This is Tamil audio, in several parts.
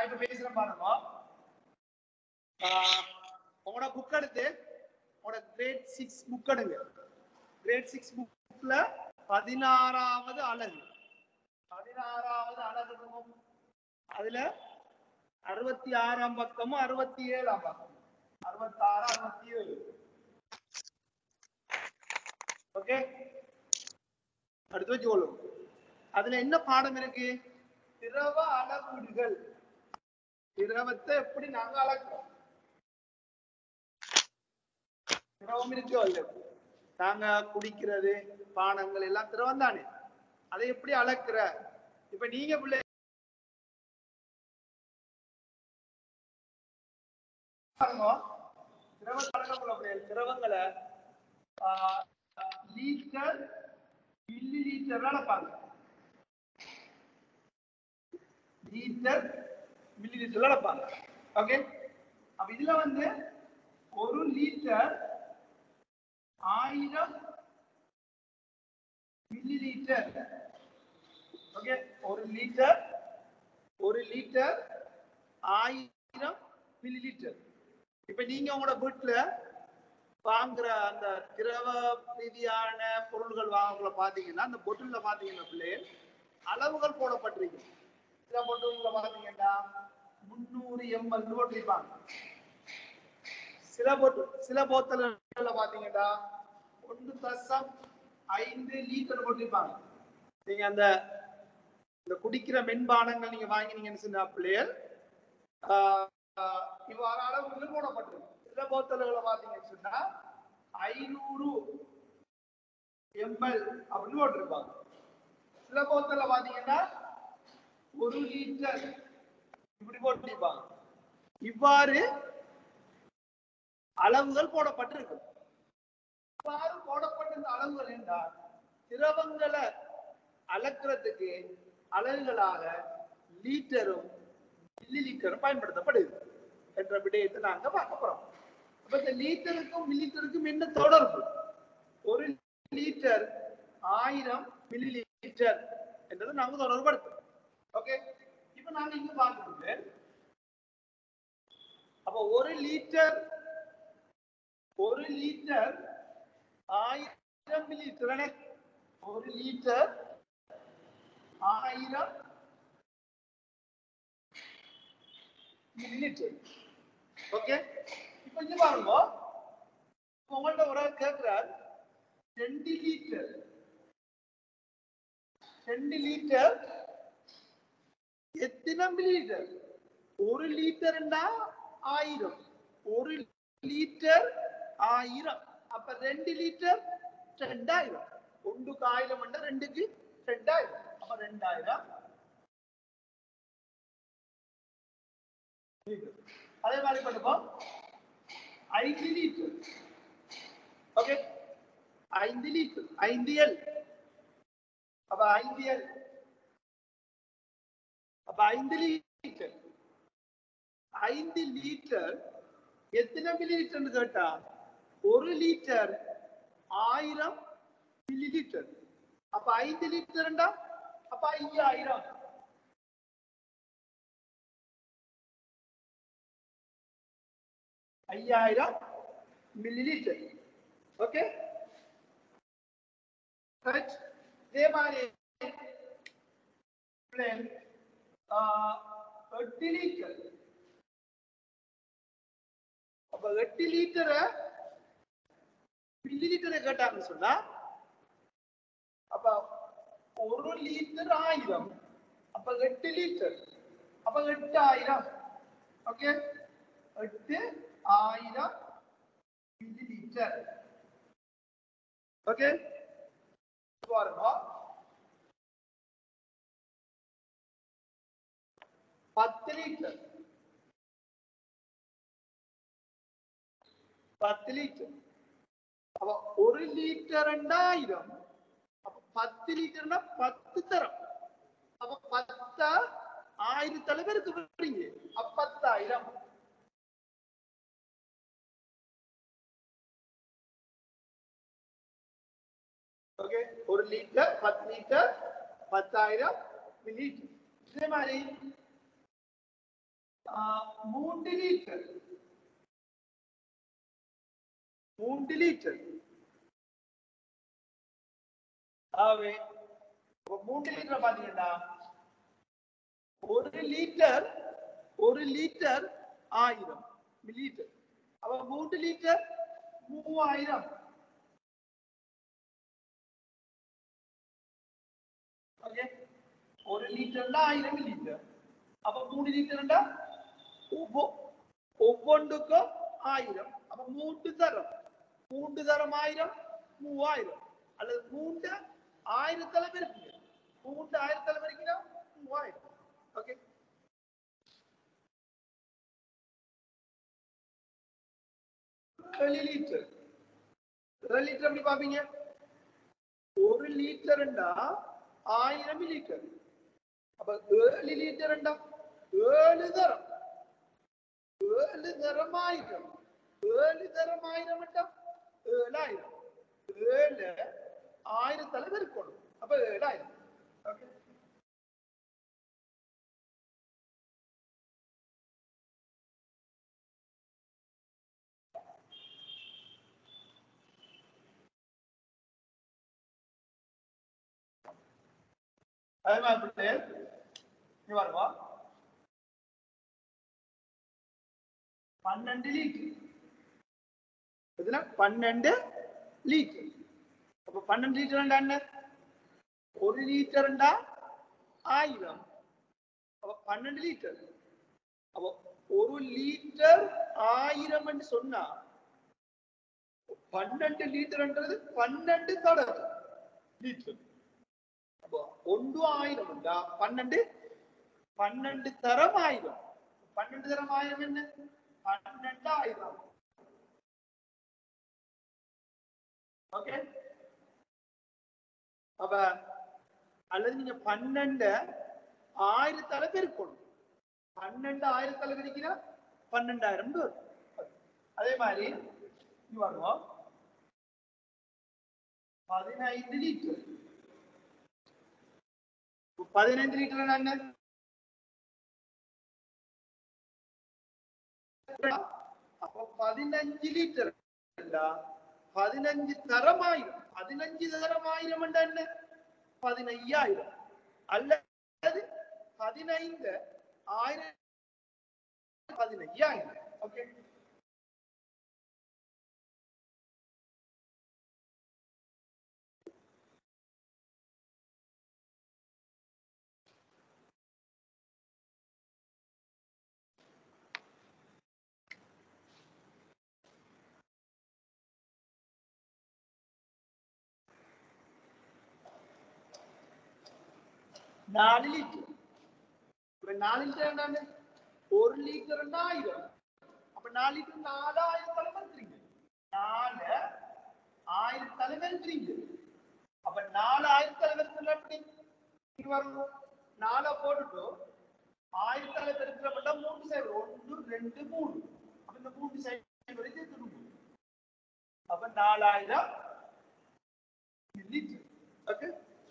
நான் இப்ப பேசுறேன் பாருங்க. உங்களோட புக் எடுத்து உங்களோட கிரேட் 6 புக் எடுங்க. கிரேட் 6 புக்ல 16வது அலகு. 16வது அலகு அதுல 66ஆம் பக்கமும் 67ஆம் பக்கம். 66 67. ஓகே, அடுத்து வச்சுக்கொள்ளும். அதுல என்ன பாடம் இருக்கு? திரவ அளவீடுகள். திரவத்தை எப்படி நாங்க அளக்கிறோம்? திரவம் இருக்கோ இல்ல, நாங்க குடிக்கிறது பானங்கள் எல்லாம் திரவம் தானே, அதை எப்படி அளக்குற? இப்ப நீங்க பிள்ளை திரவங்களை லீட்டர் மில்லி லீட்டர் அளப்பாங்க. லீட்டர் மில்லி லீட்டர் அளப்பாங்க. ஓகே, அப்ப இதுல வந்து 1 litre 1000 millilitre. Okay, 1 litre 1000 millilitre. இப்ப நீங்க உங்களோட வீட்டுல வாங்குற அந்த திரவ ரீதியான பொருள்கள் வாங்கக்குள்ள பாத்தீங்கன்னா, அந்த பொட்டில்ல பாத்தீங்கன்னா பிள்ளைகள் அளவுகள் போடப்பட்டிருக்கு. சில பொட்டில்ல பாத்தீங்கன்னா 300 ml போட்டிருப்பாங்க. சில போத்தல்ல பாத்தீங்கன்னா 1.5 லிட்டர் போட்டிருப்பாங்க. நீங்க அந்த குடிக்கிற மென்பானங்கள் நீங்க வாங்கினீங்கன்னு சொன்ன பிள்ளைகள் இவ்வாறு அளவுகள் போடப்பட்டிருக்கு. சில போத்தல்களை பாத்தீங்கன்னு சொன்னா 500 ml அப்படின்னு போட்டிருப்பாங்க. சில போத்தல்ல பாத்தீங்கன்னா 1 லிட்டர் இப்படி போட்டிருப்பாங்க. இவ்வாறு அளவுகள் போடப்பட்டிருக்கு. இவ்வாறு போடப்பட்டிருந்த அளவுகள் என்றால் திரவங்களை அளக்கிறதுக்கு அலகுகளாக லீட்டரும் மில்லி லீட்டரும் பயன்படுத்தப்படுது என்ற விடயத்தை நாங்க பார்க்க போறோம். அப்ப இந்த லீட்டருக்கும் மில்லி லிட்டருக்கும் என்ன தொடர்பு? 1 லிட்டர் 1000 மில்லி லிட்டர் என்றது நாங்க தொடர்படுத்துறோம். ஓகே, இப்ப நாங்க இங்க பார்க்கணும். அப்ப 1 litre 1000 millilitre. 1 litre 1000 millilitre. Okay, இப்ப இங்க பாருங்க, உங்கள்ட்ட ஒரு கேட்கிறார் 2 லிட்டர் எத்தனை மில்லி லிட்டர்? 1 லிட்டர் 1000. 1 லிட்டர் 1000. அப்ப 2 லிட்டர் 2000. 1க்கு 1000 என்றா 2க்கு 2000. அப்ப 2000. அதே மாதிரி பண்ணுவோம் 5 லிட்டர். Okay, 5 litre 5L. அப்ப 5L. அப்ப 5 லிட்டர் 5 லிட்டர் எத்தனை மில்லி லிட்டர் கேட்டா 1 லிட்டர் 1000 மில்லி லிட்டர். அப்ப 5 லிட்டர் அப்ப 5000. Millilitre. Okay, correct. இதே மாதிரி 8 லிட்டர். அப்ப 8 லிட்டரை மில்லி லிட்டரை கேட்டாங்கன்னு சொன்னா அப்ப 1 லிட்டர் 1000. அப்ப 8 லிட்டர். அப்ப 8000. Okay, 8000 milli litre. ஓகே, பாருங்க 10 லிட்டர். 10 லிட்டர். அப்ப 1 லிட்டர் 1000. அப்ப 10 லிட்டர்னா 10 தரம். அப்ப 10 1000 பேருக்கு விடுறீங்க. அப்ப 10000. Okay, 1 litre 10 litre 10000 millilitre. இதே மாதிரி 3 லிட்டர் 3 லிட்டர் ஆவே 3 லிட்டர் பாத்தீங்கன்னா 1 லிட்டர் 1000 மில்லிலிட்டர். அப்ப 3 லிட்டர் 3000. Okay, 1 லிட்டர்னா 1000 millilitre. அப்ப 3 லிட்டர்னா ஒவ்வொன்றுக்கும் 1000. அப்ப 3 தரம் 1000 3000 அல்லது 3 1000 பெருக்குங்க. 3 1000 பெருக்கினா 3000. ஓகே, லிட்டர் லிட்டர் எப்படி பாப்பீங்க? 1 லிட்டர்ண்டா 1000 மில்லிலிட்டர். அப்ப 7 லிட்டர்ண்டா 7 தரம் 7 தரம் 1000. 7 தரம் 1000 ண்டா 7000. 7 1000 பெருக்கணும். அப்ப 7000. ஓகே, அதே மாதிரி வருவா 12 லிட்டர். இதுல 12 லிட்டர். அப்ப 12 லிட்டர் என்ன? 1 லிட்டர்ண்டா 1000. அப்ப 12 லிட்டர். அப்ப 1 லிட்டர் 1000 சொன்னா 12 லிட்டர்ன்றது 12 தடவை லிட்டர். அப்போ 1 1000 உண்டா 12 தரம் 1000. 12 தரம் 1000 என்ன? 12000. ஓகே, அப்ப அல்லது நீங்க 12 1000 பெருக்கணும். 12 1000 பெருக்கினா 12000 வரும். அதே மாதிரி வருவோம் 15 லிட்டர். 15 லிட்டர் என்ன? அப்ப 15 லிட்டர் 15 தரம் 1000. 15 தரம் 1000 என்ன? 15000. அல்லது 15 1000 15000. ஓகே, நாலு லிட்டர். 4 லிட்டர் என்ன? 1 லிட்டர் 1000. அப்ப 4 லிட்டர் 4000 பெருக்குறீங்க. 4000 பெருக்குறீங்க. அப்ப 4000 பெருக்குறது எப்படி வரும்? 4 போட்டுட்டு 1000 பெருக்கிறப்பட்ட 3 சைடு 1 2 3. அப்ப இந்த 3 சைடு வரைக்கும் திரும்பும். அப்ப 4000 litre. Okay,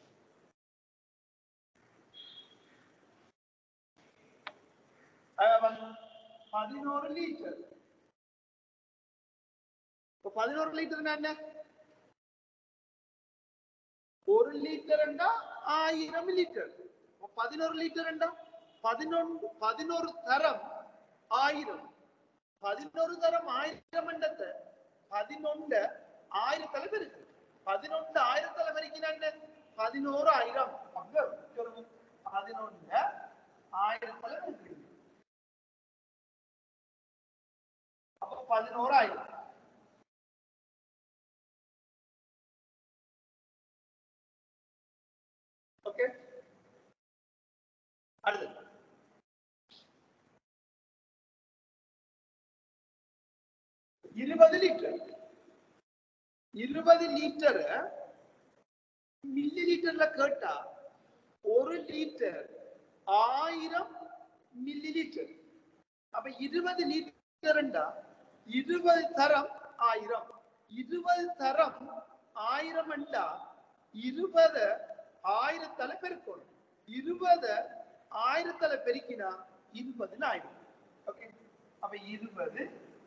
Avan 11 liter. 11 liter என்ன? 1 லிட்டர் என்றா 1000 லிட்டர். 11 லிட்டர் என்றா 11 தரம் 1000. 11 தரம் 1000 என்றத 11 1000 பெருக்கு. 11 1000 பெருக்கினா என்ன? 11000. அப்ப 11 1000 பெருக்கு. அப்ப 11000. ஓகே, அடுத்து 20 லிட்டர். 20 லிட்டர் மில்லி லிட்டர்ல கேட்டா 1 லிட்டர் 1000 மில்லி லிட்டர். அப்ப 20 லிட்டர் 20 தரம் 1000. 20 தரம் 1000 என்றா 20 1000 பெருக்கணும். 20 1000 பெருக்கினா 20 ஆயிடும். ஓகே, அப்ப 20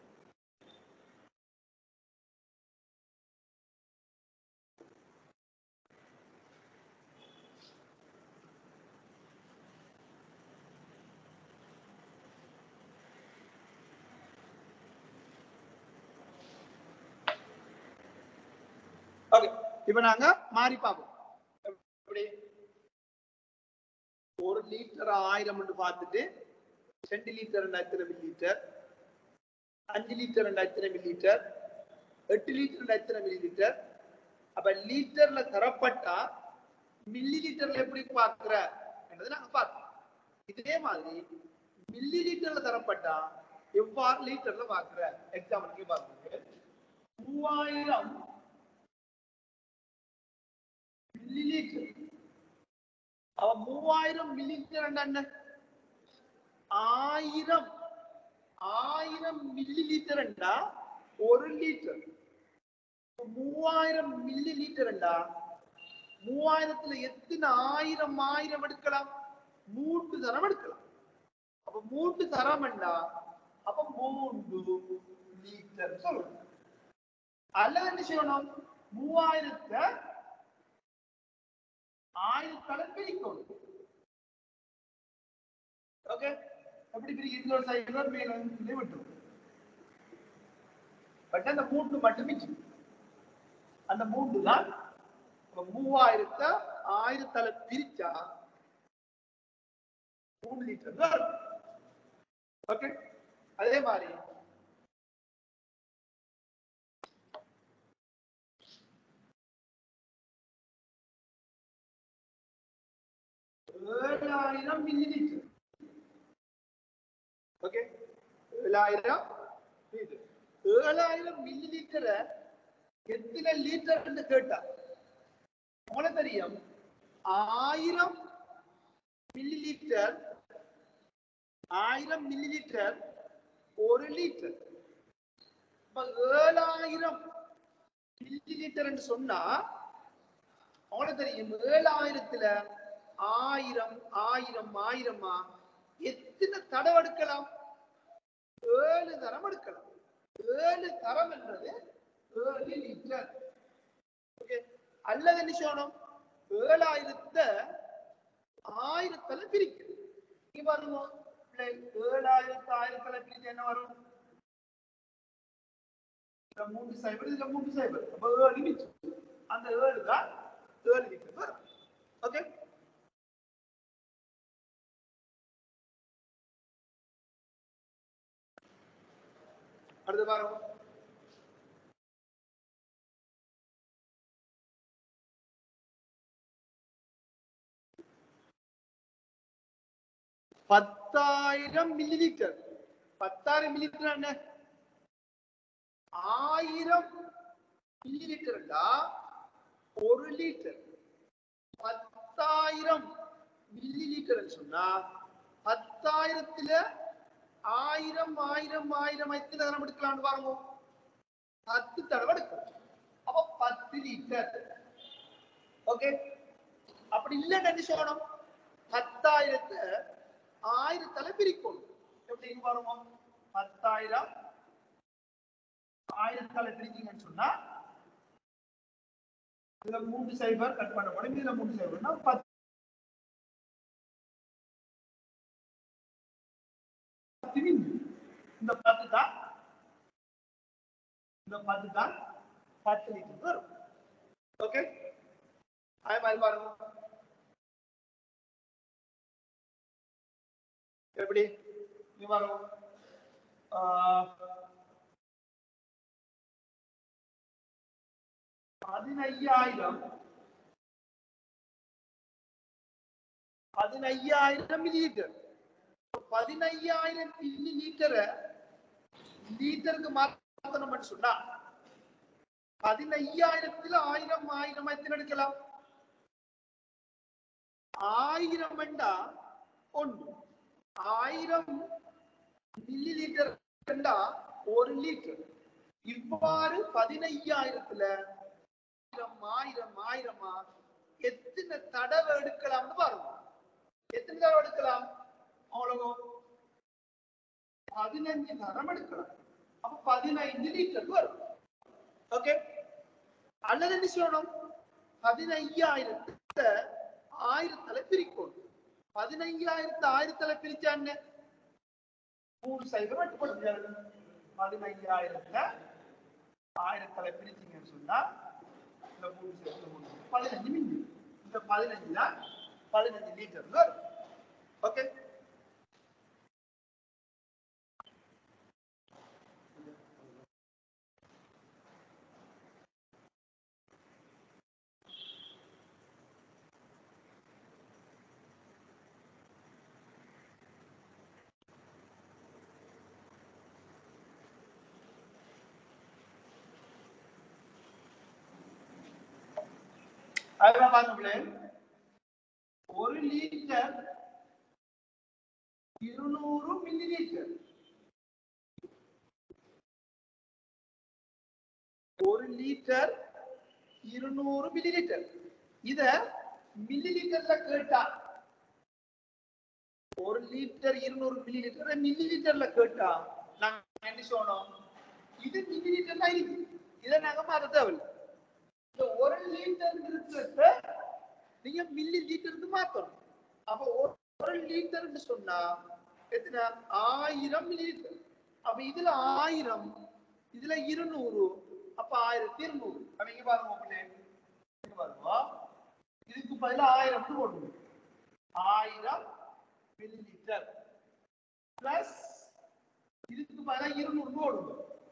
ஓகே. இப்ப நாங்க மாறி பார்ப்போம். எப்படி 1 லிட்டர் 1000 பார்த்துட்டு 2 லிட்டர் எத்தனை மில்லி லிட்டர், 5 லிட்டர் எத்தனை மில்லி லிட்டர், 8 லிட்டர் எத்தனை மில்லி லிட்டர். அப்ப லிட்டர்ல தரப்பட்டா மில்லி லிட்டர்ல எப்படி பார்க்கிற என்றதை நாங்க பார்ப்போம். இதே மாதிரி மில்லி லிட்டர்ல தரப்பட்டா எவ்வாறு லிட்டர்ல பார்க்கிற எக்ஸாம்பிளுக்கு பார்க்க 3000 மில்லி லிட்டர். அவ 3000 மில்லி லிட்டர் என்ன 1000 மில்லி லிட்டர் என்றா 1 லிட்டர். 3000 மில்லி லிட்டர் என்றா 3000த்துல எத்தனை 1000 எடுக்கலாம்? 3 தரம் எடுக்கலாம். அப்ப 3 தரம் என்றா அப்ப 3 லிட்டர் சொல்லணும். அல்லது என்ன செய்யணும்? 3000த்தை 1000 பிரிக்கணும். ஓகே, எப்படி பிரிக்க? இதுல ஒரு சைபர் மேல வந்து விட்டுரும். பட் அந்த 3 மட்டும் மிச்சம். அந்த 3 தான் 3000த்தை 1000 பிரிச்சா 3 லிட்டர் தான். ஓகே, அதே மாதிரி 7000 மில்லி லிட்டர். Okay, 7000 litre. 7000 மில்லி லிட்டரை எத்தனை லிட்டர் என்று கேட்டா உங்களுக்கு தெரியும். 1000 millilitre 1000 millilitre 1 litre. 7000 millilitre என்று சொன்னா உங்களுக்கு தெரியும் 7000த்துல 1000 1000 1000 எத்தனை தடவை எடுக்கலாம்? 7 தரம் எடுக்கலாம். 7 தரம் என்றது 7 லிட்டர். ஓகே, அல்லது என்ன செய்யணும்? 7000த்தை 1000 பிரிக்கணும். இங்க பாருங்க, 7000 1000 பிரிச்சு என்ன வரும்? 3 சைபர், இதுல 3 சைபர். அப்ப 7 மிச்சம். அந்த 7 தான் 7 லிட்டர் வரும். ஓகே, அடுத்து பாருங்க. பத்தாயிரம் மில்லி லிட்டர். 10,000 மில்லி லிட்டர் என்ன? 1000 millilitre 1 litre. 10,000 millilitre சொன்னா 10,000த்துல 1000 1000 1000 எத்தனை தடவை எடுக்கலாம்னு பாருங்க. 10 தடவை எடுக்கலாம். அப்ப 10 லிட்டர். ஓகே, அப்படி இல்லைன்னு என்ன சொல்லணும்? 10,000த்தை 1000 பிரிக்கணும். எப்படி பாருங்க? 10,000 1000 பிரிச்சிங்கன்னு சொன்னா இதுல 3 சைபர் கட் பண்ண முடியும். இதுல 3 சைபர்னா 10. இந்த 10 தான் 10 லிட்டர் வரும். ஓகே, அதே மாதிரி பாருங்க. எப்படி பாருங்க? 15,000 மில்லி லிட்டர். 15,000 மில்லி லிட்டரை லிட்டருக்கு மாத்தணும் சொன்னா 15,000த்துல 1000 1000 எத்தனை எடுக்கலாம்? 1000 என்றா 1. 1000 மில்லி லிட்டர் என்றா 1 லிட்டர். இவ்வாறு 15,000த்துல 1000 1000 எத்தனை தடவை எடுக்கலாம்னு பாருங்க. எத்தனை தடவை எடுக்கலாம்? அவ்வளவு 15 தரம் எடுக்கலாம். அப்ப 15 லிட்டர் வரும். ஓகே, அல்லது என்ன சொல்லணும், 15,000 1000 பிரிக்கணும். 15,000 1000 பிரிச்சா என்ன, 3 சைபர் மட்டுப்படுது. 15,000 1000 பிரிச்சிங்கன்னு சொன்னா இந்த 3 சைபர் 15 மில்லி. இந்த 15 தான் 15 லிட்டர் வரும். ஓகே, அதெல்லாம் பாருங்களே, 1 litre 200 millilitre. 1 litre 200 millilitre. இத மில்லி லிட்டர்ல கேட்டா, 1 லிட்டர் 200 மில்லி லிட்டர் மில்லி லிட்டர்ல கேட்டா நாங்க என்ன சொல்லணும், இது மில்லி லிட்டர்ல இருக்கு, இதை நாங்க மாத்த தேவையில்லை. இந்த 1 லிட்டர் இருக்கிறத நீங்க மில்லி லிட்டருக்கு மாத்தணும். அப்ப 1 லிட்டர்னு சொன்னா எத்தனை, 1000 மில்லி லிட்டர். அப்ப இதுல 1000, இதுல 200, அப்ப 1200. அப்ப இங்க பாருங்க, பாருங்க, இதுக்கு பதிலா 1000 போடுங்க. 1000 மில்லி லிட்டர் பிளஸ் இதுக்கு பதிலா 200 போடுங்க.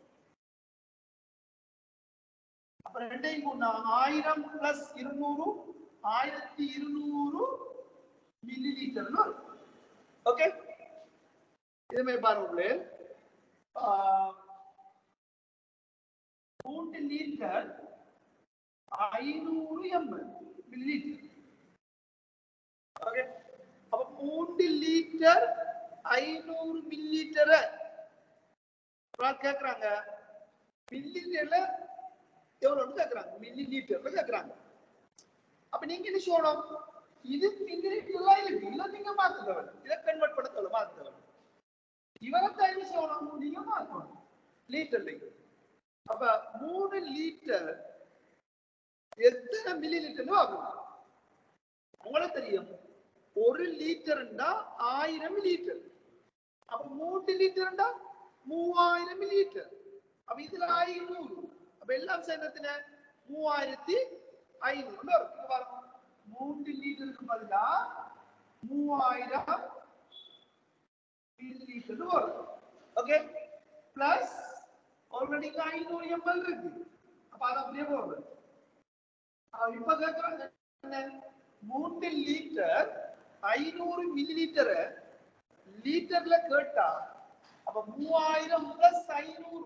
அப்ப ரெண்டையும் கூட்டினா 1000 பிளஸ் 200 1200 மில்லி லிட்டர். ஓகே, இதுமே பாருங்க, 3 litre 500 ml millilitre. Okay, அப்ப 3 லிட்டர் 500 மில்லி லிட்டர் கேக்குறாங்க. மில்லி லிட்டர்ல எவ்வளவு கேக்குறாங்க, மில்லி லிட்டர்ல கேக்குறாங்க. அப்ப நீங்க என்ன சொல்லணும், இது மில்லி லிட்டர்ல இருக்கு, இத நீங்க மாத்துறவங்க, இத கன்வெர்ட் பண்ண சொல்ல மாத்துறவங்க, இவரத்தை என்ன சொல்லணும், நீங்க மாத்தணும் லிட்டர்ல. அப்ப 3 லிட்டர் எத்தனை மில்லி லிட்டர்னு ஆகும் உங்களுக்கு தெரியும். 1 லிட்டர்னா 1000 மில்லி லிட்டர். அப்ப 3 லிட்டர்னா 3000 மில்லி லிட்டர். அப்ப இதுல 500, அப்ப எல்லாம் சேர்ந்ததுல 3500 இருக்கு. பாருங்க, 3 லிட்டருக்கு பதிலா 3000 மில்லி லிட்டர் வரும். ஓகே, பிளஸ் ஆல்ரெடி 500 ml இருக்கு. அப்ப அது அப்படியே போகும். இப்ப கேக்குறாங்க 3 லிட்டர் 500 மில்லி லிட்டர் லிட்டர்ல கேட்டா, அப்ப 3000 பிளஸ் 500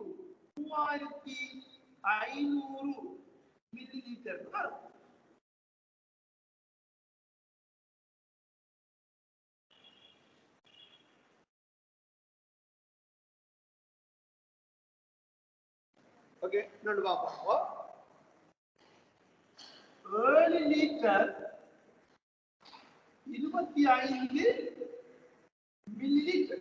3500 மில்லி லிட்டர் வரும். ஓகே, இன்னொன்று பார்ப்போம். 7 லிட்டர் 25 மில்லி லிட்டர்.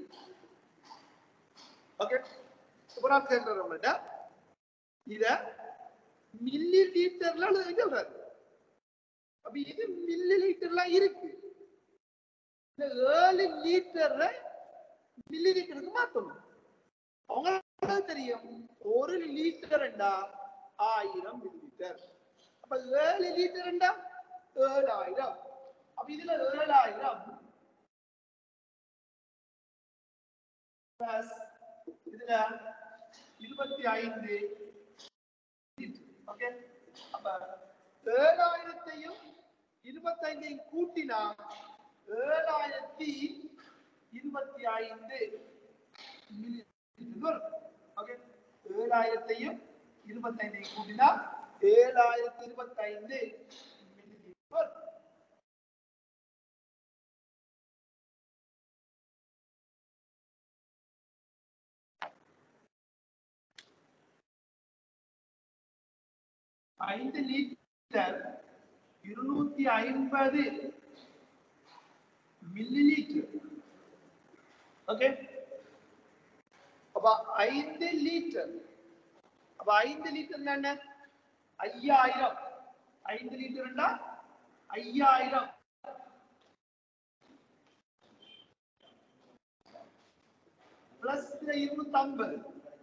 ஓகே, சூப்பரா கேக்குறோம்டா. இத மில்லி லிட்டர்ல எழுதுறாரு. அப்ப இது மில்லி லிட்டர்ல இருக்கு. இந்த 7 லிட்டர் மில்லி லிட்டருக்கு மாத்தணும். உங்களுக்கு தெரியும் 1 லிட்டர்டா 1000 மில்லி லிட்டர். அப்ப 7 லிட்டர்டா 7000. அப்ப இதுல 7000 பிளஸ் இதுல 25. ஓகே, அப்ப 7000ஐயும் 25ஐயும் கூட்டினா 7025 மில்லி லிட்டர். ஓகே, 7000ஐயும் 25ஐயும் கூட்டினா 7025 மில்லி லிட்டர். ஐந்து லிட்டர் 250 மில்லி லிட்டர். ஓகே, அப்ப 5 லிட்டர். அப்ப 5 லிட்டர் என்ன? 5000. 5 லிட்டர்னா 5000 பிளஸ் 250.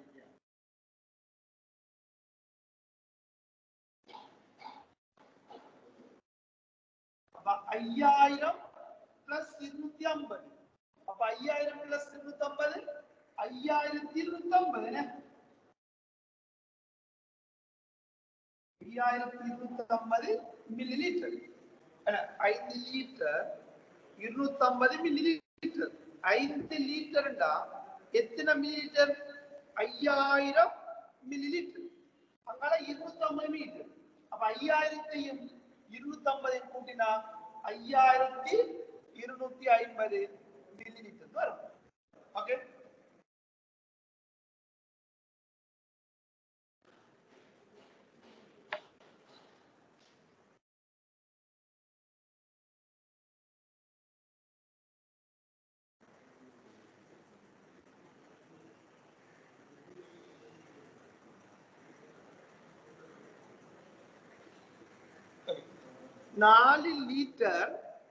அப்ப 5000 பிளஸ் 250. அப்ப 5000 பிளஸ் 250 5250 என்ன? 5250 millilitre. 5 litre 250 millilitre. 5 லிட்டர்டா எத்தனை மில்லி லிட்டர்? 5000 milli litre. அங்கால 250 மில்லி லிட்டர். அப்ப 5000ஐயும் 250ஐயும் கூட்டினா 5250 மில்லி லிட்டர் வரும். ஓகே. நாலு லிட்டர்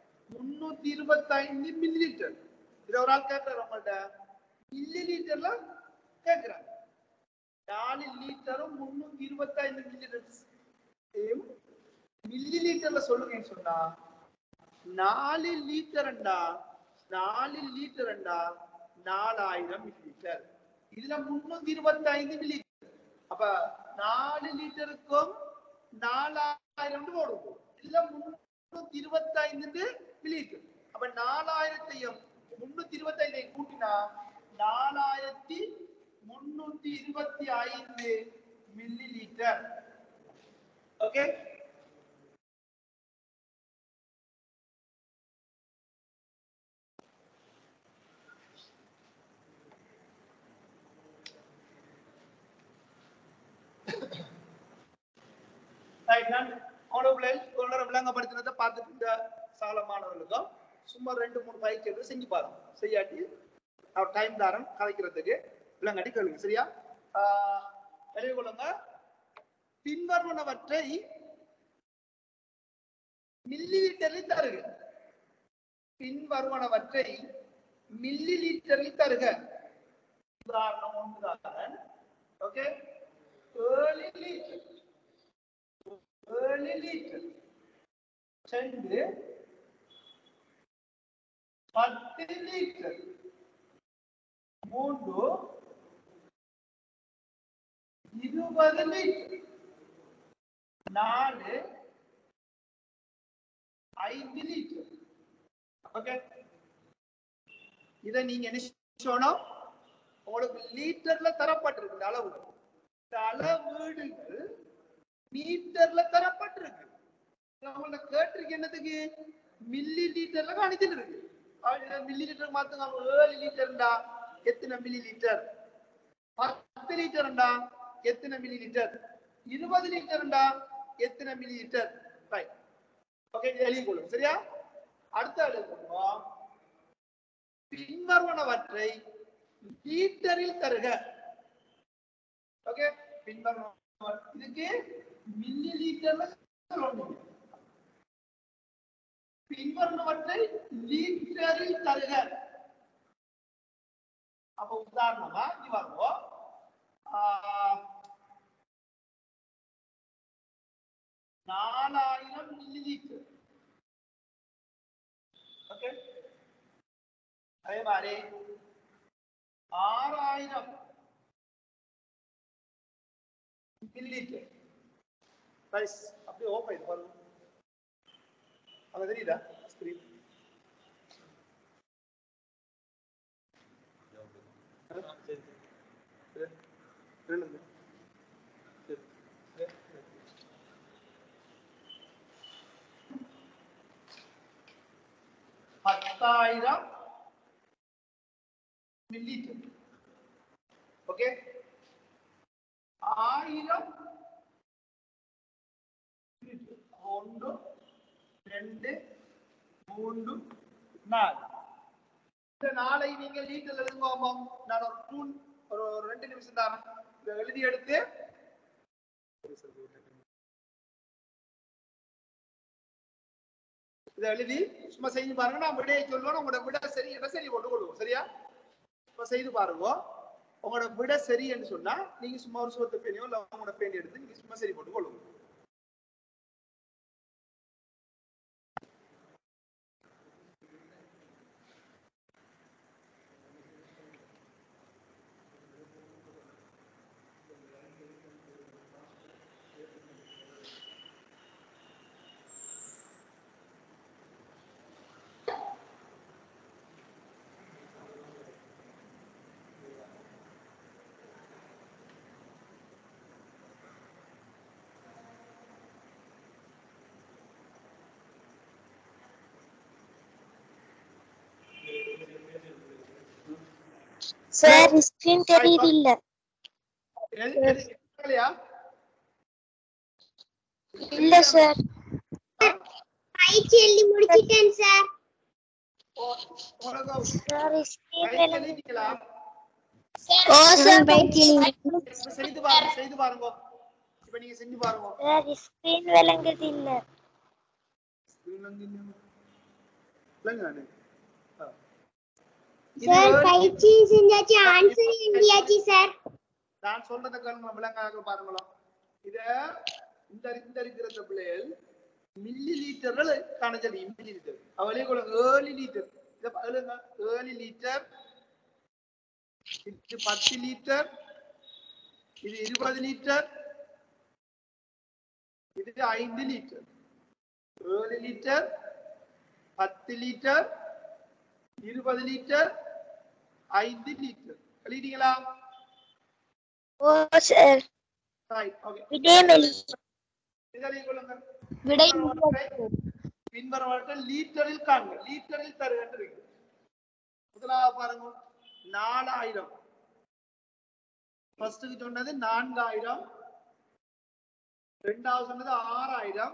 325 மில்லி லிட்டர். இத ஒரு ஆள் கேட்கிறார் உங்கள்ட்ட, மில்லி லிட்டர்ல கேட்கிறார். 4 லிட்டரும் 325 மில்லி லிட்டர் மில்லி லிட்டர்ல சொல்லுங்கன்னு சொன்னா 4 லிட்டர்ண்டா 4000 மில்லி லிட்டர். இதுல 325 மில்லி லிட்டர். அப்ப 4 லிட்டருக்கும் 4000 போடுவோம். இதுல 325 மில்லி லிட்டர். அப்ப 4000ஐயும் 325ஐயும் கூட்டினா 4325 மில்லி லிட்டர். ஓகே. விளங்கப்படுத்தினதை பார்த்துட்டு சாலமானவர்களுக்கும் சும்மா 2-3 பயிற்சிகள் செஞ்சு பாருங்க. செய்யாட்டி அவர் டைம் தாரம் கலைக்கிறதுக்கு விளங்காட்டி கேளுங்க. சரியா? எழுதி கொள்ளுங்க. பின்வருவனவற்றை மில்லி லிட்டரில் தருக. பின்வருவனவற்றை மில்லி லிட்டரில் தருக. உதாரணம் 1. Okay. 7 litre 7 litre 2 10 litre 3 20 litre 4 5 litre. Okay. இதை நீங்க என்ன சொல்லணும்? உங்களுக்கு லிட்டர்ல தரப்பட்டிருக்கு அளவு. அளவீடுகள் மீட்டர்ல தரப்பட்டிருக்கு. நம்மள கேட்டிருக்கு என்னதுக்கு? மில்லி லிட்டர்ல காணிச்சிட்டு இருக்கு. மில்லி லிட்டர் மாத்துங்க. 7 லிட்டர்டா எத்தனை மில்லி லிட்டர்? 10 லிட்டர்டா எத்தனை மில்லி லிட்டர்? 20 லிட்டர்டா எத்தனை மில்லி லிட்டர்? ரைட். ஓகே. எழுதி கொள்ளுங்க. சரியா? அடுத்த எழுதுங்க. பின்வருவனவற்றை லிட்டரில் தருக. ஓகே. இதுக்கு மில்லி லிட்டர்ல சொல்லணும். பின்வருவனவற்றை லிட்டரில் தருக. அப்ப உதாரணமா இங்க வருவோம். 4000 மில்லி லிட்டர். ஓகே. அதே மாதிரி 6000 மில்லி லிட்டர். ரைஸ் அப்படியே ஓபன் இது பாருங்க. அங்க தெரியுதா ஸ்கிரீன்? பத்தாயிரம் மில்லி லிட்டர். ஓகே. 1000 லிட்டர். 1 2 3 4. இந்த 4ஐ நீங்க லிட்டர்ல எழுதுவோமா? நான் ஒரு 2 நிமிஷம் தான் எழுதி எடுத்து இதை எழுதி சும்மா செய்து பாருங்க. நான் விடையை சொல்லுவோம், உங்களோட விட சரி என்ன சரி கொண்டு கொள்வோம். சரியா? இப்ப செய்து பாருங்க. உங்களோட விட சரி என்று சொன்னா நீங்க சும்மா ஒரு சுவத்தை பேனியோ இல்ல உங்களோட பேனி எடுத்து நீங்க சும்மா சரி போட்டு கொள்ளுங்க. சார் ஸ்கிரீன் தெரியுது இல்ல? இல்ல சார். பயிற்சி எழுதி முடிச்சிட்டேன் சார். சார் ஸ்கிரீன் எழுதிட்டீங்களா? ஓ சார் பயிற்சி செய்து பாருங்க, செய்து பாருங்க. இப்ப நீங்க செஞ்சு பாருங்க. சார் ஸ்கிரீன் விளங்குது இல்ல? சார் பயிற்சி செஞ்சாச்சு, ஆன்சர் எழுதியாச்சு சார். நான் சொல்றத கேளுங்க, விளங்காக பாருங்களா. இத இந்த இருக்கிற பிள்ளைகள் மில்லி லிட்டர்கள் கணக்கடி. மில்லி லிட்டர் அவளே கூட 7 லிட்டர். இத பாருங்க, 7 லிட்டர், இது 10 லிட்டர், இது 20 லிட்டர், இது 5 litre. 7 litre, 10 litre, 20 litre, 5 litre. எழுதிட்டீங்களா? ஓ சார். Right, okay. விடை பின்வருவனவற்றை லீட்டரில் காண்க. லீட்டரில் தருகின்ற முதலாவது பாருங்க, 4000. ஃபர்ஸ்ட்க்கு சொன்னது 4000, இரண்டாவது சொன்னது 6000,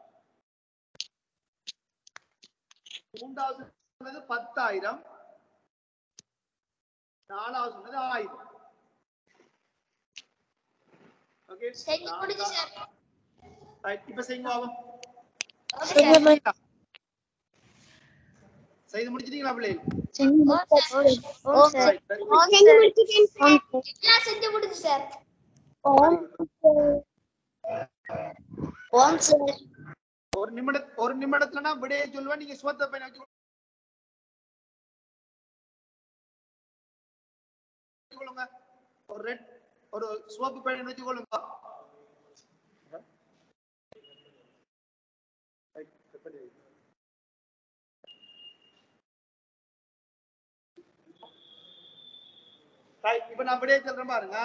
மூன்றாவது சொன்னது 10000, நாலாவது சொன்னது 1000. ஓகே, செஞ்சு முடிச்சு சார். ரைட், இப்ப செய்யுங்க பாப்போம். செய்து முடிச்சிட்டீங்களா பிள்ளைகள்? செஞ்சு முடிச்சிட்டேன். எல்லாம் செஞ்சு முடிச்சு சார். ஓம் சார். ஒரு நிமிடத்துல நான் விடையை சொல்லுவேன், நீங்க சுவத்தை பையன் வச்சுக்கொள்ளுங்க. ஒரு சிவப்பு பையன் வச்சுக்கொள்ளுங்க. இப்ப நான் விடையை சொல்றேன் பாருங்க.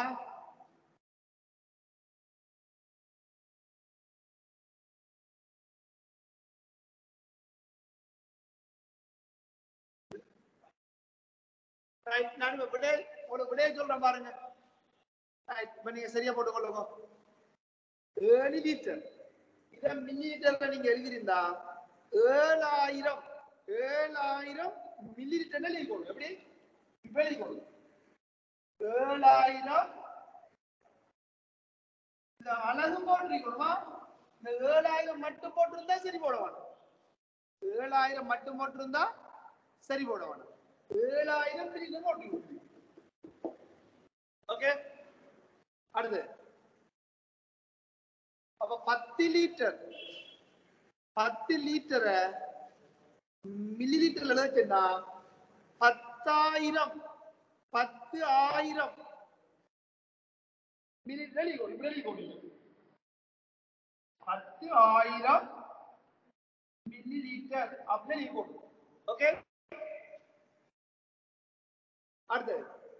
நான் விடையை சொல்றேன் பாருங்க. இப்ப நீங்க சரியா போட்டுக்கொள்ளுங்க. 7 லிட்டர். இத மில்லி லிட்டர்ல நீங்க எழுதிருந்தா 7000 மில்லி லிட்டர்ல எழுதிக்கோங்க. எப்படி இப்ப எழுதிக்கோங்க. 7000 இந்த அழகு போட்டிருக்கணுமா? இந்த 7000 மட்டும் போட்டிருந்தா சரி போடுவாங்க. 7000 மட்டும் போட்டிருந்தா சரி போடுவாங்க. 7000 மில்லி போட்டு. ஓகே, அடுத்து அப்ப 10 லிட்டர், 10 லிட்டரை மில்லி லிட்டர்ல எழுதுனா 10000, 10000 மில்லி லிட்டர். 10000 மில்லி லிட்டர் அப்படி போடும். ஓகே, அடுத்து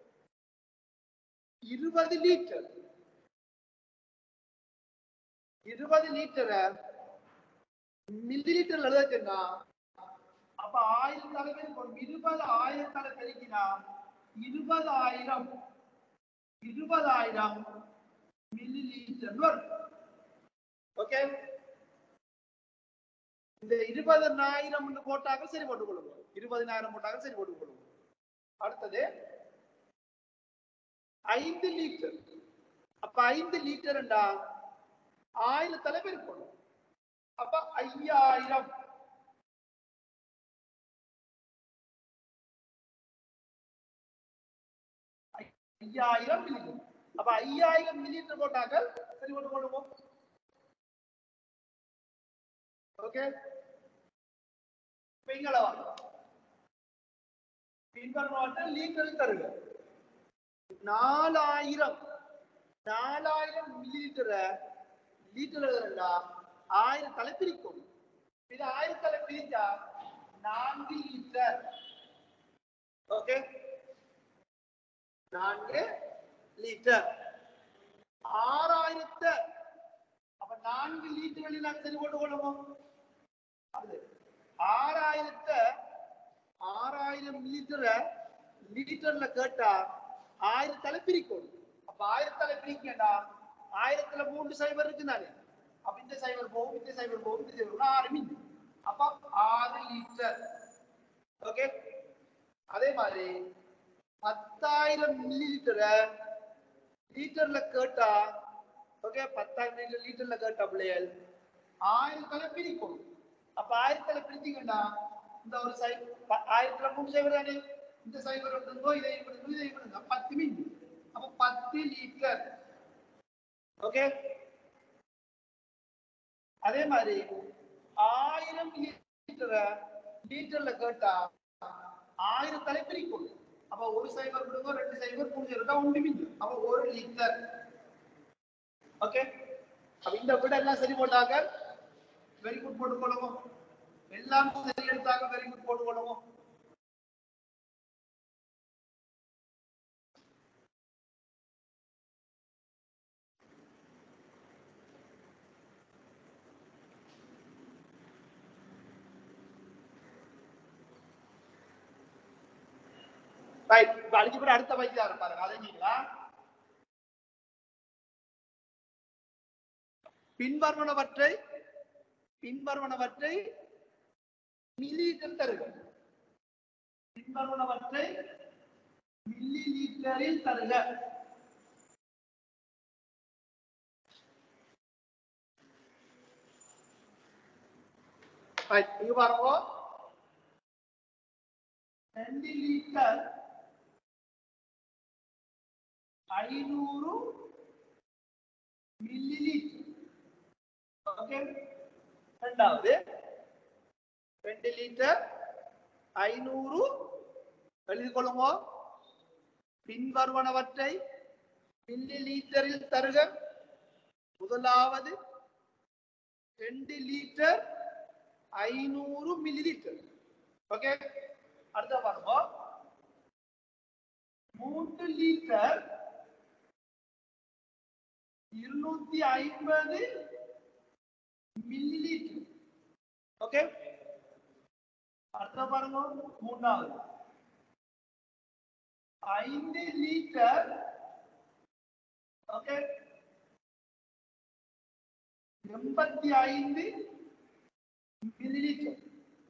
20 லிட்டர். 20 லிட்டரை மில்லி லிட்டர்ல எழுதுனா அப்ப 1000 பெருக்கணும். 20,000 பெருக்கினா 20,000 மில்லி லிட்டர் வரும். ஓகே, இந்த 20,000 போட்டாக சரி போட்டுக் கொள்ளுங்க. 20,000 போட்டாக சரி போட்டுக் கொள்ளுங்க. அடுத்தது 5 லிட்டர். அப்ப 5 லிட்டர்ண்டா 1000 தலைவர் இருக்கணும். அப்ப 5000 மில்லிலிட்டர். அப்ப 5000 மில்லிலிட்டர் போட்டாங்க. சரி போட்டு போடுவோம். ஓகே, பெங்களா பின்வருமாறு லீட்டர் தருங்க. 4000 மில்லிலிட்டர் லிட்டர்ல 1000 தலை பிரிக்கும். இது 1000 தலை பிரிச்சா 4 லிட்டர். Okay, 4 litre. 6000 அப்ப 4 லிட்டர்களில் நாங்கள் சரி போட்டு கொள்ளுவோம். 6000 மில்லிலிட்டர் லிட்டர்ல கேட்டா 1000 தலை பிரிக்கும். அப்ப 1000 தலை பிரிக்கா 1000ல 3 சைபர் இருக்குனாலே அப்ப இந்த சைபர் போகும், இந்த சைபர் போகும், இந்த சைபர் 6 மில்லி. அப்ப 6 லிட்டர். ஓகே, அதே மாதிரி 10000 மில்லிலிட்டர் லிட்டர்ல கேட்டா ஓகே 10000 லிட்டர்ல கேட்டா பிள்ளைகள் 1000 தலை பிரிக்கும். அப்ப 1000 தலை பிரிச்சீங்கன்னா இந்த ஒரு சைபர் 1000ல 3 சைபர் தானே, இந்த சைபர் வந்து இதை 10 மில்லி. அப்ப 10 லிட்டர். ஓகே, அதே மாதிரி 1000 லிட்டர் லிட்டர்ல கேட்டா 1000 தலை பிரிக்கும். அப்ப ஒரு சைபர் விடுங்க, 2 சைபர் 3 சைபர் 1 மில்லி. அப்ப 1 லிட்டர். ஓகே, அப்ப இந்த விட எல்லாம் சரி போட்டாங்க. வெரி குட் போட்டு கொள்ளுவோம். எல்லாம் சரி எடுத்தாங்க. வெரி குட் போட்டு கொள்ளுவோம். ரைட், அடிச்சு கூட அடுத்த பயிற்சி ஆரம்பிப்பாருங்க. அதைங்களா பின்வருவனவற்றை மில்லிலிட்டர் தருக. பின்வருவனவற்றை மில்லி லிட்டரில் தருக. இங்க பாருங்க, 2 லிட்டர் 500 மில்லிலிட்டர். ஓகே, இரண்டாவது 2 லிட்டர் 500 எழுதிக் கொள்ளுங்க. பின்வருவனவற்றை மில்லி லிட்டரில் தருக. முதலாவது 2 லிட்டர் 500 மில்லிலிட்டர். ஓகே, அடுத்த பாருங்க 3 லிட்டர் 250 மில்லிலிட்டர். ஓகே, அடுத்த பாருங்க மூன்றாவது 5 litre okay 85 millilitre.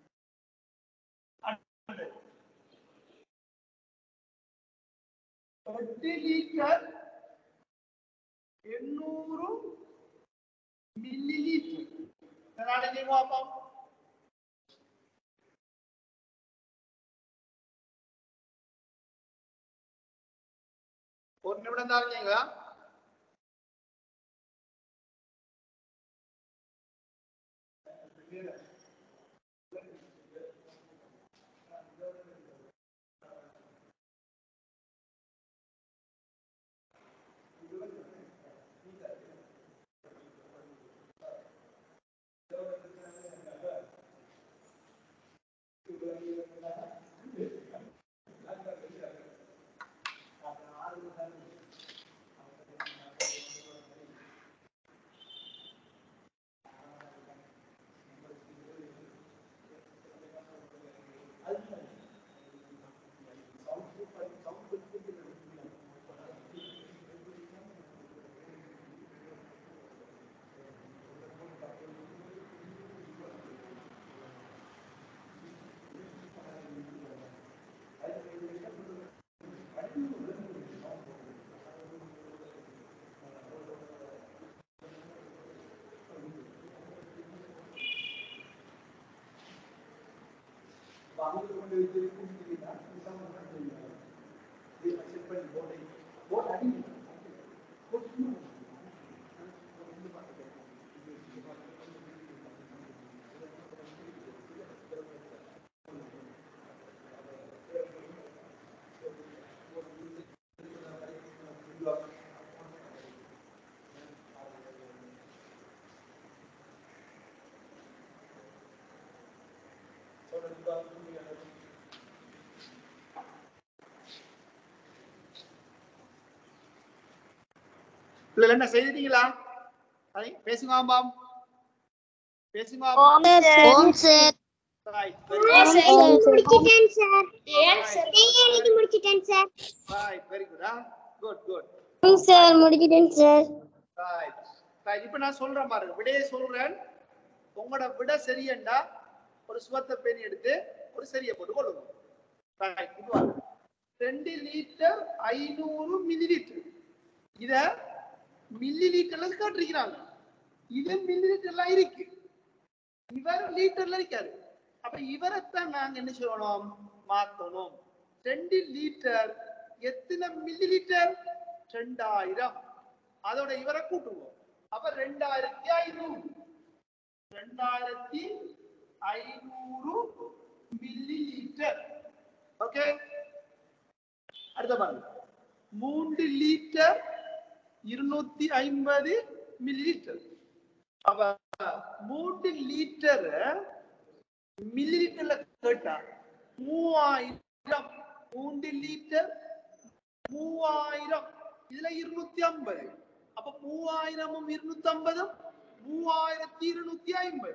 8 litre 800 millilitre. ஒரு நிமிடம் தான் இருக்கீங்களா? என்ன செய்தீங்களா? பேசுங்க ஆமாம், பேசுங்க ஓம் சார். ஓம் சார். முடிச்சிட்டேன் சார். எழுதி முடிச்சிட்டேன் sir. Very good. Good good. ஓம் சார் முடிச்சிட்டேன் சார். ரைட். இப்போ நான் சொல்றேன் பாருங்க, விடையை சொல்றேன். உங்களோட விடை சரியண்டா ஒரு சுவத்த பேணி எடுத்து ஒரு சரியை போட்டு கொள்ளுங்க. ரைட். இது 2 லிட்டர் 500 மில்லி லிட்டர். இத மில்லி லிட்டர்ல காட்டிருக்கிறாங்க. இது மில்லி லிட்டர்ல இருக்கு, இவர் லிட்டர்ல இருக்காரு. அப்ப இவரைத்தான் நாங்க என்ன செய்யணும், மாத்தணும். 2 லிட்டர் எத்தனை மில்லி லிட்டர்? 2000. அதோட இவரை கூட்டுவோம். அப்ப 2500 மில்லி லிட்டர். ஓகே, அடுத்த பாருங்க. 3 லிட்டர் 250 மில்லி லிட்டர். அப்ப 3 லிட்டர் மில்லி லிட்டர்ல கேட்டா 3000. 3 லிட்டர் 3000, இதுல 250. அப்ப 3000ம் 250ம் 3250.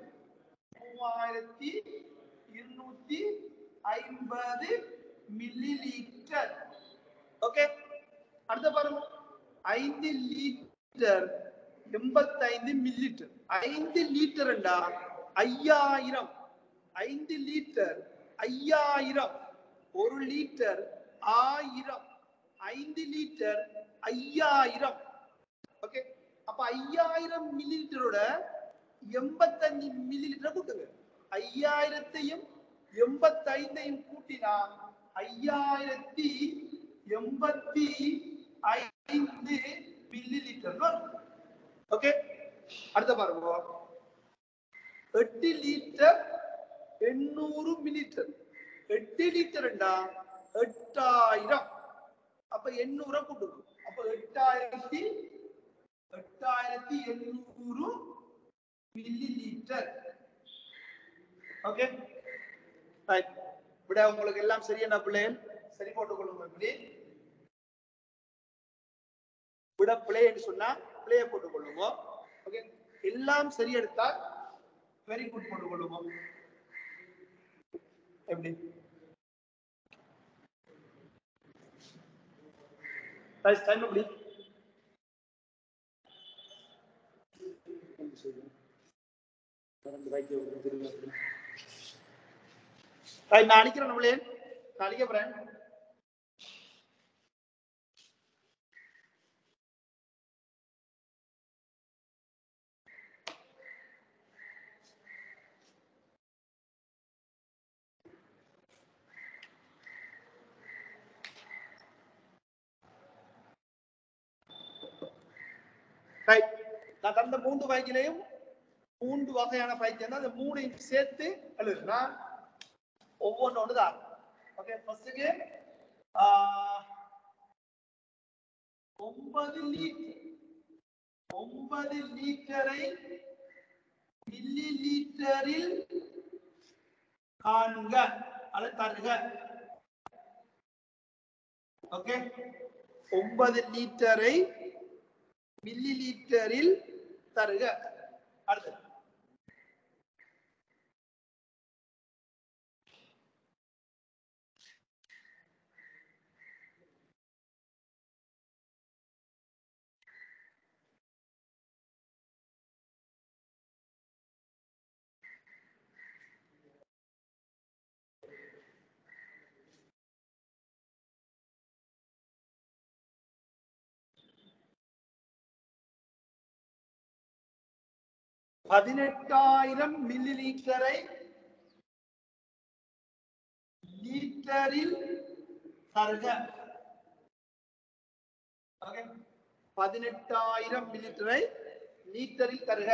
3250 மில்லி லிட்டர். ஓகே, அடுத்த பாருங்க. 5 லிட்டர் 85 மில்லி லிட்டர். 5 லிட்டர்ண்டா 5000. 5 லிட்டர் 5000. 1 லிட்டர் 1000. 5 லிட்டர் 5000. ஓகே, அப்ப 5000 மில்லி லிட்டரோட 85 மில்லி லிட்டர் கூட்டுங்க. 5000த்தையும் 85யும் கூட்டினா 5085 மில்லி லிட்டர். ஓகே, அடுத்த பாருங்க. 8 லிட்டர் 800 மில்லி லிட்டர். 8 லிட்டர்ண்டா 8000. அப்ப 800 கூட்டுங்க. அப்ப 8800 மில்லி லிட்டர். Okay, right. விட உங்களுக்கு எல்லாம் சரியான பிள்ளைகள் சரி போட்டுக் கொள்ளுங்க. இப்படி விட பிள்ளைன்னு சொன்னா பிள்ளைய போட்டுக் கொள்ளுங்க. ஓகே, எல்லாம் சரி எடுத்தால் வெரி குட் போட்டுக் கொள்ளுங்க. எப்படி டைம் எப்படி நான் அடிக்கிறேன். நம்மளே நான் அடிக்க போறேன். நான் தந்த 3 வகையிலையும் 3 வகையான பயிற்சி அந்த 3ஐயும் சேர்த்து எழுதுனா ஒவ்வொன்று ஒன்றுதான். ஓகே, ஃபர்ஸ்ட்டுக்கு 9 லிட்டரை மில்லி லிட்டரில் காண்க அல்லது தருக. ஓகே, 9 லிட்டரை மில்லி லிட்டரில் தருக. அடுத்து 18000 மில்லி லிட்டரை லிட்டரில் தருக. ஓகே 18000 மில்லிலிட்டரை லிட்டரில் தருக.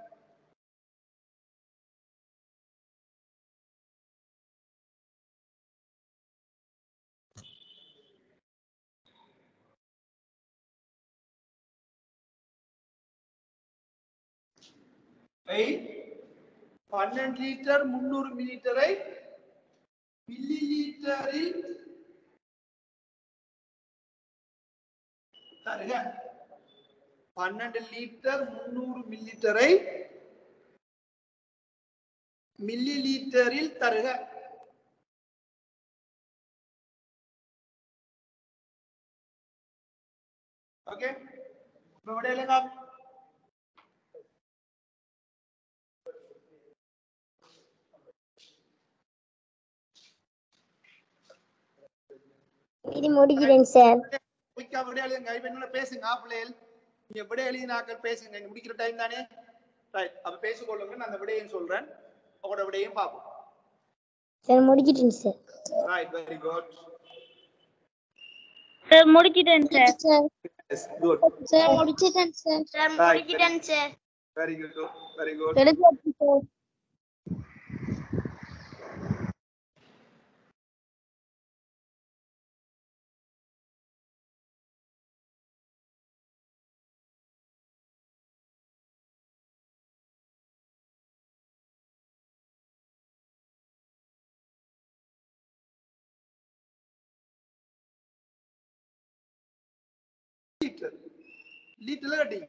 ஐ 12 லிட்டர் 300 மில்லிலிட்டரை மில்லிலிட்டரில் தருக. 12 லிட்டர் 300 மில்லிலிட்டரை மில்லிலிட்டரில் தருக. ஓகே இப்ப விட இல்லைங்க. இது முடிக்கிறேன் சார். குயிக்கா விட எழுதுங்க. இப்ப என்ன பேசுங்க பிள்ளைகள். நீங்க விட எழுதினாக்கள் பேசுங்க. இங்க முடிக்கிற டைம் தானே. ரைட் அப்ப பேசிக்கொள்ளுங்க. நான் அந்த விடையும் சொல்றேன். உங்களோட விடையும் பார்ப்போம். சார் முடிக்கிறேன் sir. Right very good. Sir முடிக்கிறேன் சார். Yes good. சார் முடிச்சிட்டேன் சார். சார் முடிக்கிறேன் sir. Very good very good. தெரிஞ்சு சார். லிட்டர்ல கட்டி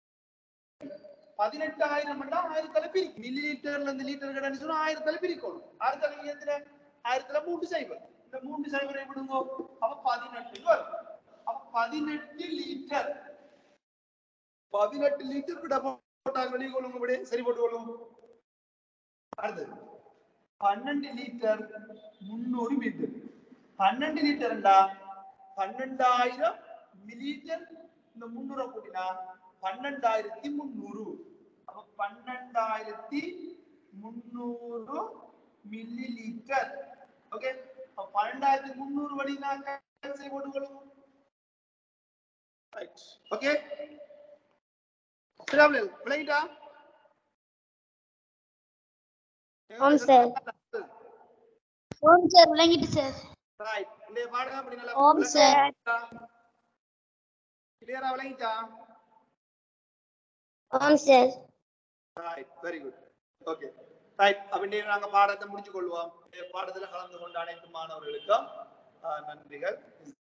18000 மண்டா 1000 பிரிக்கும். மில்லி லிட்டர்ல இருந்து லிட்டர் கடன்னு சொன்னா 1000 பிரிக்கணும். 1000 எத்தனை 1000ல 3 சைபர். இந்த 3 சைபரை விடுங்க. அப்ப 18 வரும். அப்ப 18 லிட்டர் 18 லிட்டர் கிட்ட போட்டாங்க. வெளியே கொள்ளுங்க. விட சரி போட்டு கொள்ளுங்க. அடுத்து 12 லிட்டர் 300 மில்லி. 12 லிட்டர்டா 12000 மில்லிலிட்டர். இந்த 300 கூட்டினா 12300. அப்ப 12300 மில்லி லிட்டர். ஓகே அப்ப 12300 வடினா கேன்சல் போட்டுக்கொள்ளுங்க. ரைட் ஓகே சரியா விளையாடா. ஆம் சார். ஆம் சார் விளங்கிட்டு சார். ரைட் இந்த பாடம் அப்படி நல்லா ஆம் சார். கிளியரா விளங்கிட்டா? ஆம் sir. Right very good. Okay right அப்ப நாங்க பாடத்தை முடிச்சு கொள்வோம். பாடத்துல கலந்து கொண்ட அனைத்து மாணவர்களுக்கும் நன்றிகள்.